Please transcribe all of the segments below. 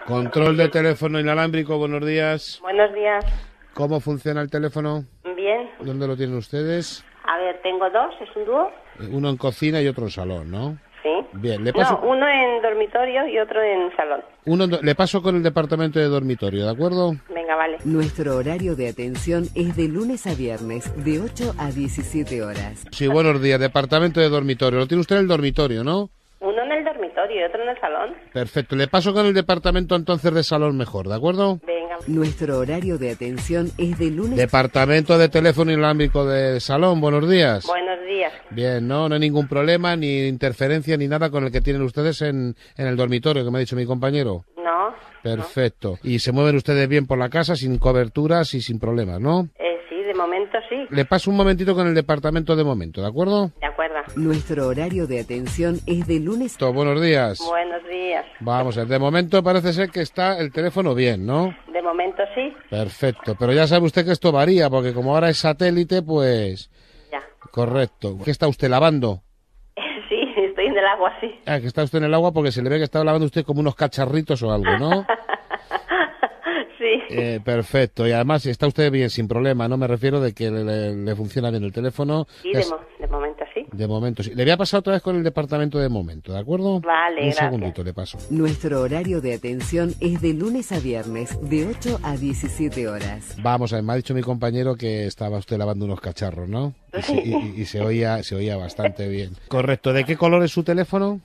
Control de teléfono inalámbrico, buenos días. Buenos días. ¿Cómo funciona el teléfono? Bien. ¿Dónde lo tienen ustedes? A ver, tengo dos, ¿es un dúo? Uno en cocina y otro en salón, ¿no? Sí. Bien, le paso... No, uno en dormitorio y otro en salón. Le paso con el departamento de dormitorio, ¿de acuerdo? Venga, vale. Nuestro horario de atención es de lunes a viernes, de 8 a 17 horas. Sí, buenos días, departamento de dormitorio. Lo tiene usted en el dormitorio, ¿no? Uno en el dormitorio y otro en el salón. Perfecto, le paso con el departamento entonces de salón mejor, ¿de acuerdo? Venga. Nuestro horario de atención es de lunes... Departamento de teléfono inalámbrico de salón, buenos días. Buenos días. Bien, no hay ningún problema, ni interferencia, ni nada con el que tienen ustedes en el dormitorio, que me ha dicho mi compañero. No. Perfecto. Y se mueven ustedes bien por la casa, sin coberturas y sin problemas, ¿no? Sí, de momento sí. Le paso un momentito con el departamento de momento, ¿de acuerdo? De acuerdo. Nuestro horario de atención es de lunes... Buenos días. Buenos días. Vamos a ver, de momento parece ser que está el teléfono bien, ¿no? De momento sí. Perfecto, pero ya sabe usted que esto varía, porque como ahora es satélite, pues... Ya. Correcto. ¿Qué está usted lavando? Sí, estoy en el agua, sí. Ah, que está usted en el agua porque se le ve que está lavando usted como unos cacharritos o algo, ¿no? Sí. Perfecto, y además si está usted bien, sin problema, no me refiero de que le funciona bien el teléfono. Sí, de momento sí. De momento sí. Le voy a pasar otra vez con el departamento de momento, ¿de acuerdo? Vale, Un gracias. segundito le paso. Nuestro horario de atención es de lunes a viernes, de 8 a 17 horas. Vamos a ver, me ha dicho mi compañero que estaba usted lavando unos cacharros, ¿no? Y se oía bastante bien. Correcto, ¿de qué color es su teléfono?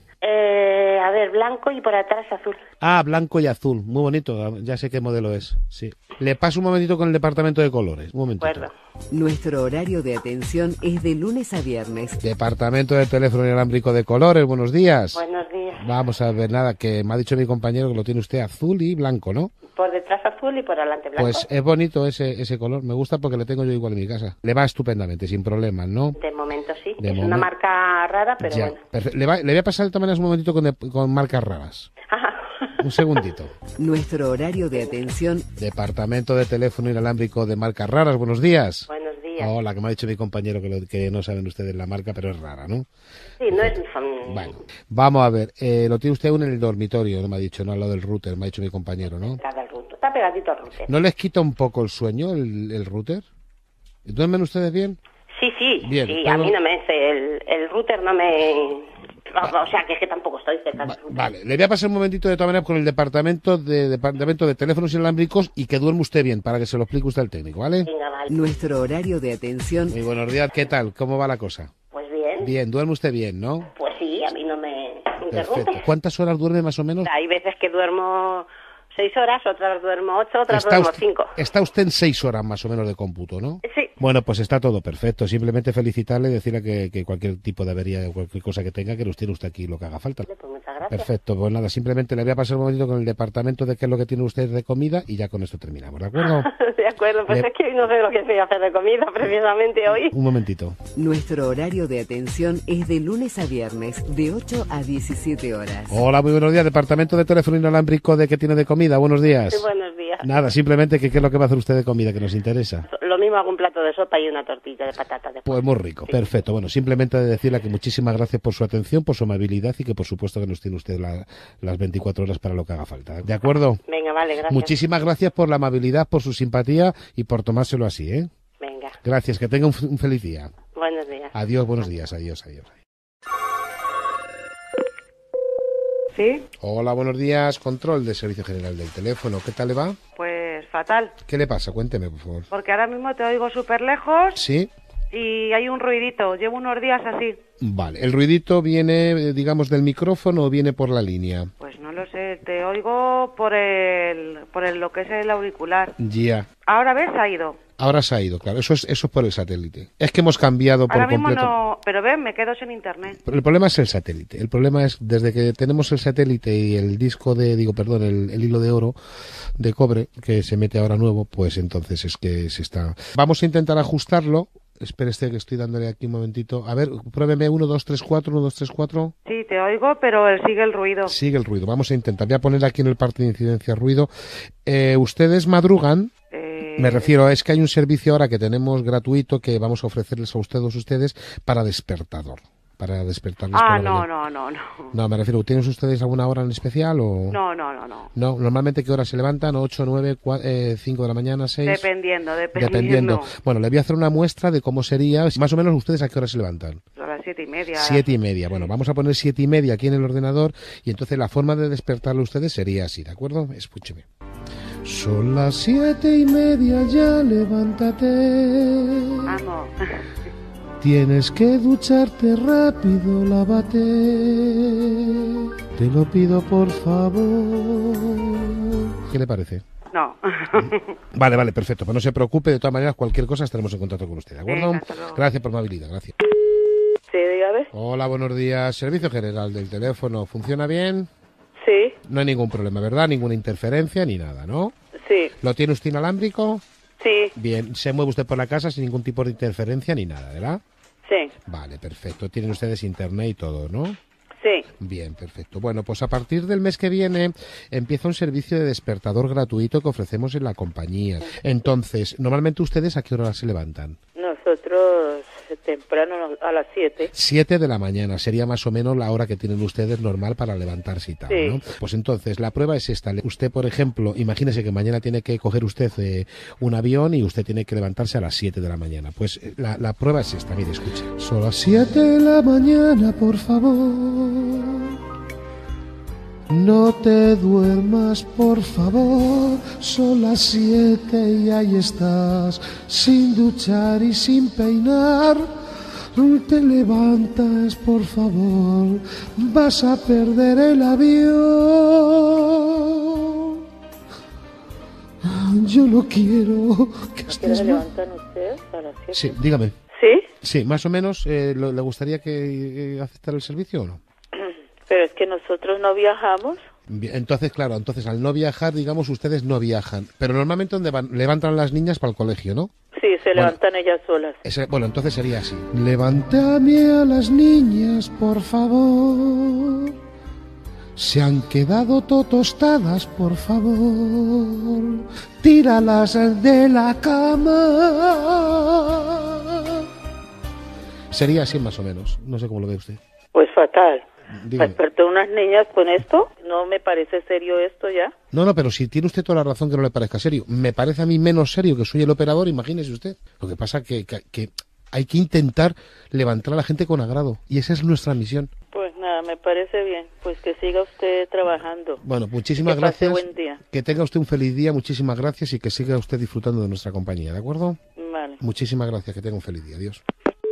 A ver, blanco y por atrás azul. Ah, blanco y azul, muy bonito, ya sé qué modelo es, sí. Le paso un momentito con el departamento de colores, un momentito. De acuerdo. Nuestro horario de atención es de lunes a viernes. Departamento de teléfono inalámbrico de colores, buenos días. Buenos días. Vamos a ver, nada, que me ha dicho mi compañero que lo tiene usted azul y blanco, ¿no? Por detrás azul y por adelante blanco. Pues es bonito ese color, me gusta porque le tengo yo igual en mi casa. Le va estupendamente, sin problemas, ¿no? De momento sí. De Es momento. una marca rara, pero Ya, bueno. perfecto. Le voy a pasar de todas maneras un momentito con marcas raras. Un segundito. Nuestro horario de atención Departamento de teléfono inalámbrico de marcas raras, buenos días. Buenos días. Hola, que me ha dicho mi compañero que no saben ustedes la marca, pero es rara, ¿no? Sí, no es... Bueno, vamos a ver, lo tiene usted aún en el dormitorio, no me ha dicho, no, al lado del router, me ha dicho mi compañero, ¿no? Cada router. Está pegadito al router. ¿No les quita un poco el sueño el router? ¿Duermen ustedes bien? Sí, sí. Bien, sí, pero- a mí no me... El router no me... O sea, que es que tampoco estoy cerca del router. Vale, le voy a pasar un momentito de todas maneras con el departamento de teléfonos inalámbricos y que duerme usted bien, para que se lo explique usted al técnico, ¿vale? Venga, vale. Nuestro horario de atención Muy buenos días, ¿qué tal? ¿Cómo va la cosa? Pues bien. Bien, duerme usted bien, ¿no? Pues sí, a mí no me interrumpe. Perfecto. ¿Cuántas horas duerme más o menos? Hay veces que duermo 6 horas, otras duermo 8, otras duermo 5. Está usted en 6 horas más o menos de cómputo, ¿no? Sí. Bueno, pues está todo perfecto. Simplemente felicitarle y decirle que cualquier tipo de avería o cualquier cosa que tenga, que nos tiene usted aquí lo que haga falta. Pues muchas gracias. Perfecto, pues nada, simplemente le voy a pasar un momentito con el departamento de qué es lo que tiene usted de comida y ya con esto terminamos, ¿de acuerdo? De acuerdo, pues Le- es que hoy no sé lo que voy a hacer de comida precisamente hoy. Un momentito. Nuestro horario de atención es de lunes a viernes, de 8 a 17 horas. Hola, muy buenos días. Departamento de teléfono inalámbrico de qué tiene de comida. Buenos días. Sí, buenos días. Nada, simplemente que qué es lo que va a hacer usted de comida que nos interesa. Lo mismo hago un plato de sopa y una tortilla de patata después. Pues muy rico, perfecto. Bueno, simplemente decirle que muchísimas gracias por su atención, por su amabilidad y que por supuesto que nos tiene usted las 24 horas para lo que haga falta. ¿De acuerdo? Venga, vale, gracias. Muchísimas gracias por la amabilidad, por su simpatía y por tomárselo así, ¿eh? Venga, Gracias, que tenga un feliz día. buenos días. Adiós, buenos días, adiós, adiós. Sí, Hola, buenos días, control de Servicio General del Teléfono. ¿Qué tal le va? pues fatal, ¿Qué le pasa? Cuénteme, por favor. porque ahora mismo te oigo súper lejos Sí, y hay un ruidito, llevo unos días así. vale. ¿El ruidito viene, digamos, del micrófono o viene por la línea? Pues no lo sé, te oigo por lo que es el auricular. Ya. Ahora ves, ha ido. Ahora se ha ido, claro. Eso es por el satélite. Es que hemos cambiado por Ahora mismo completo. no, pero ven, me quedo sin internet. Pero el problema es el satélite. El problema es, desde que tenemos el satélite y el disco el hilo de oro, de cobre, que se mete ahora nuevo, pues entonces es que se está... Vamos a intentar ajustarlo. Espere que estoy dándole aquí un momentito. A ver, pruébeme 1, 2, 3, 4, 1, 2, 3, 4. Sí, te oigo, pero sigue el ruido. Sigue el ruido. Vamos a intentar. Voy a poner aquí en el parte de incidencia ruido. Ustedes madrugan. Me refiero, es que hay un servicio ahora que tenemos gratuito que vamos a ofrecerles a ustedes para despertador. para despertarles por Ah, la no, mañana. no. No, me refiero, ¿tienes ustedes alguna hora en especial o...? No. No, normalmente ¿qué hora se levantan? ¿8, 9, 5 de la mañana, 6? Dependiendo. Bueno, le voy a hacer una muestra de cómo sería, más o menos ustedes a qué hora se levantan. A las 7:30. 7:30. Bueno, vamos a poner 7:30 aquí en el ordenador y entonces la forma de despertarle a ustedes sería así, ¿de acuerdo? Escúcheme. Son las 7:30, ya levántate. Vamos. Tienes que ducharte rápido, lávate. Te lo pido por favor. ¿Qué le parece? No. Vale, perfecto. Pues no se preocupe, de todas maneras, cualquier cosa estaremos en contacto con usted, ¿de acuerdo? Venga, hasta luego. Gracias por la habilidad, gracias. Sí, dígame. Hola, buenos días. Servicio General del Teléfono, ¿funciona bien? Sí, No hay ningún problema, ¿verdad? Ninguna interferencia ni nada, ¿no? sí, ¿Lo tiene usted inalámbrico? sí, Bien, se mueve usted por la casa sin ningún tipo de interferencia ni nada, ¿verdad? sí, Vale, perfecto. Tienen ustedes internet y todo, ¿no? sí. Bien, perfecto. Bueno, pues a partir del mes que viene empieza un servicio de despertador gratuito que ofrecemos en la compañía. Entonces, normalmente ustedes ¿a qué hora se levantan? Nosotros temprano a las 7. 7 de la mañana sería más o menos la hora que tienen ustedes normal para levantarse y tal, Sí. ¿no? Pues entonces, la prueba es esta. Usted, por ejemplo, imagínese que mañana tiene que coger usted un avión y usted tiene que levantarse a las 7 de la mañana. Pues la prueba es esta, mire, escuche. Son las 7 de la mañana, por favor. No te duermas, por favor. Son las 7 y ahí estás, sin duchar y sin peinar. Te levantas, por favor, vas a perder el avión. Yo no quiero que ¿A qué hora estés se mal. levantan ustedes? A las 7. Sí, dígame. ¿Sí? Sí, más o menos, ¿le gustaría que aceptara el servicio o no? Pero es que nosotros no viajamos. Bien, entonces, claro, entonces al no viajar, digamos, ustedes no viajan. Pero normalmente ¿dónde van? Levantan las niñas para el colegio, ¿no? Sí, se levantan ellas solas. Bueno, entonces sería así. Levántame a las niñas, por favor. Se han quedado tostadas, por favor. Tíralas de la cama. Sería así más o menos. No sé cómo lo ve usted. Pues fatal. Dígame. Desperté unas niñas con esto. No me parece serio esto ya. No, pero si tiene usted toda la razón que no le parezca serio. Me parece a mí menos serio que soy el operador, imagínese usted. Lo que pasa que hay que intentar levantar a la gente con agrado. Y esa es nuestra misión. Pues nada, me parece bien. Pues que siga usted trabajando. Bueno, muchísimas Que pase gracias. buen día. Que tenga usted un feliz día, muchísimas gracias y que siga usted disfrutando de nuestra compañía, ¿de acuerdo? Vale. Muchísimas gracias, que tenga un feliz día. Adiós.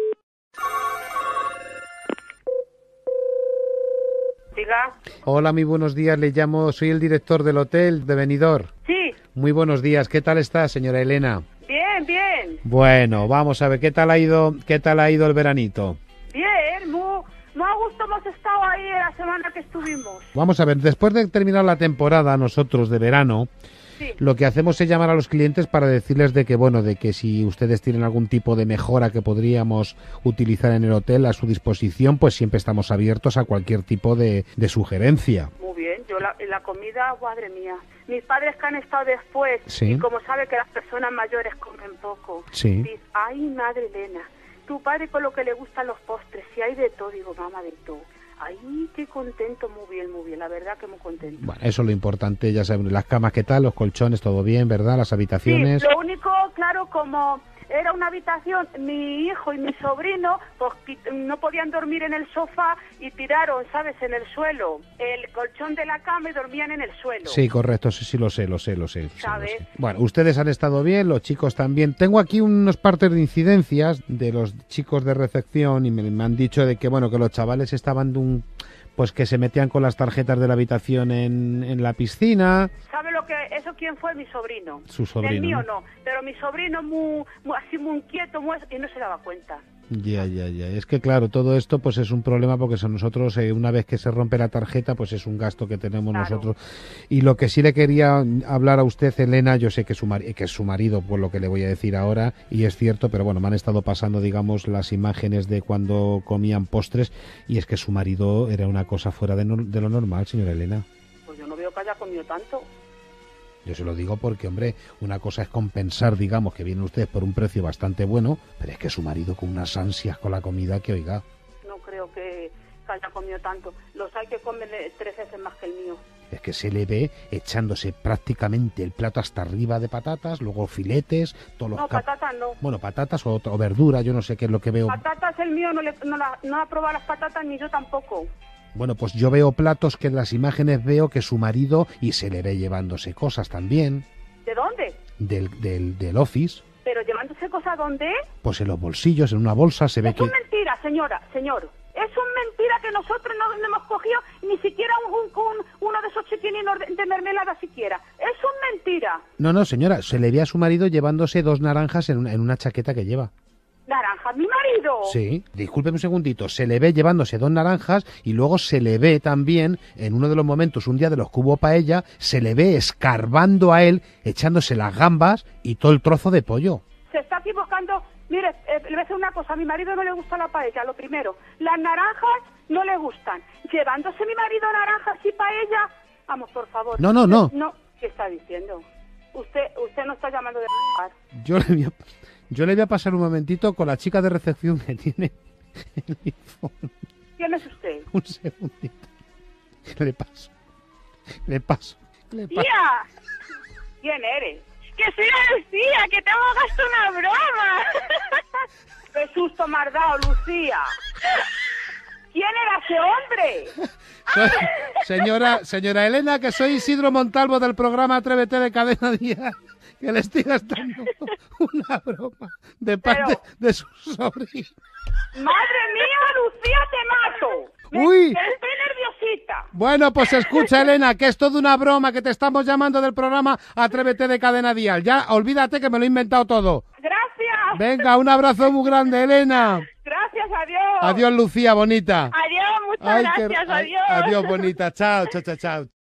Diga. Hola, muy buenos días. Le llamo, soy el director del hotel de Benidorm. Sí, Muy buenos días. ¿Qué tal está, señora Elena? bien, bien. Bueno, vamos a ver, ¿qué tal ha ido el veranito? Bien, muy a gusto hemos estado ahí la semana que estuvimos. Vamos a ver, después de terminar la temporada nosotros de verano, Sí. lo que hacemos es llamar a los clientes para decirles de que, bueno, de que si ustedes tienen algún tipo de mejora que podríamos utilizar en el hotel a su disposición, pues siempre estamos abiertos a cualquier tipo de sugerencia. Muy bien, yo la comida, madre mía. Mis padres que han estado después, Sí. y como sabe que las personas mayores comen poco, Sí. dice, ay, madre Elena, tu padre con lo que le gustan los postres, si hay de todo, digo, mamá, de todo. Ay, qué contento, muy bien, la verdad que muy contento. Bueno, eso es lo importante, ya saben, las camas, ¿qué tal? Los colchones, todo bien, ¿verdad? Las habitaciones. Sí, lo único, claro, como era una habitación, mi hijo y mi sobrino, pues no podían dormir en el sofá y tiraron, ¿sabes?, en el suelo el colchón de la cama y dormían en el suelo. Sí, correcto, sí, lo sé. ¿Sabes? Bueno, ustedes han estado bien, los chicos también. Tengo aquí unos partes de incidencias de los chicos de recepción y me han dicho de que, bueno, que los chavales estaban pues que se metían con las tarjetas de la habitación en la piscina. ¿Sabe lo que eso quién fue? Mi sobrino. Su sobrino, El mío ¿no? no, pero mi sobrino así muy inquieto, y no se daba cuenta. Ya. Es que claro, todo esto pues es un problema porque nosotros una vez que se rompe la tarjeta pues es un gasto que tenemos Claro. nosotros. Y lo que sí le quería hablar a usted, Elena, yo sé que es su marido, por lo que le voy a decir ahora, y es cierto, pero bueno, me han estado pasando, digamos, las imágenes de cuando comían postres y es que su marido era una cosa fuera de lo normal, señora Elena. Pues yo no veo que haya comido tanto. Yo se lo digo porque, hombre, una cosa es compensar, digamos, que vienen ustedes por un precio bastante bueno, pero es que su marido con unas ansias con la comida que, oiga. No creo creo que haya comido tanto. Los hay que comen 3 veces más que el mío. Es que se le ve echándose prácticamente el plato hasta arriba de patatas, luego filetes, todos los... No, patatas no. Bueno, patatas o verdura, yo no sé qué es lo que veo. Patatas el mío no ha probado las patatas ni yo tampoco. Bueno, pues yo veo platos que en las imágenes veo que su marido, y se le ve llevándose cosas también. ¿De dónde? Del office. ¿Pero llevándose cosas dónde? Pues en los bolsillos, en una bolsa, se ve que... Es mentira, señor. Es una mentira que nosotros no hemos cogido ni siquiera uno de esos chiquininos de mermelada siquiera. Es una mentira. No, señora, se le ve a su marido llevándose 2 naranjas en una chaqueta que lleva. ¿Naranja? ¿Mi marido? Sí, discúlpeme un segundito, se le ve llevándose 2 naranjas y luego se le ve también, en uno de los momentos, un día de los que hubo paella, se le ve escarbando a él, echándose las gambas y todo el trozo de pollo. Se está equivocando. Mire, le voy a decir una cosa, a mi marido no le gusta la paella, lo primero. Las naranjas no le gustan. Llevándose mi marido naranjas y paella, vamos, por favor. No. No, ¿qué está diciendo? Usted no está llamando de... Yo le voy a pasar un momentito con la chica de recepción que tiene el iPhone. ¿Quién es usted? Un segundito. Le paso. ¡Tía! ¿Quién eres? ¡Que soy la Lucía! ¡Que te hemos gastado una broma! ¡Qué susto me has dado, Lucía! ¿Quién era ese hombre? Señora Elena, que soy Isidro Montalvo del programa Atrévete de Cadena Díaz, que le estoy gastando una broma de parte de su sobrino. ¡Madre mía, Lucía, te mato! ¡Uy! Estoy nerviosita. Bueno, pues escucha, Elena, que es toda una broma, que te estamos llamando del programa Atrévete de Cadena Díaz. Ya, olvídate que me lo he inventado todo. Gracias. Venga, un abrazo muy grande, Elena. Gracias, adiós. Adiós, Lucía, bonita. Adiós, muchas gracias, adiós. Adiós, bonita. Chao.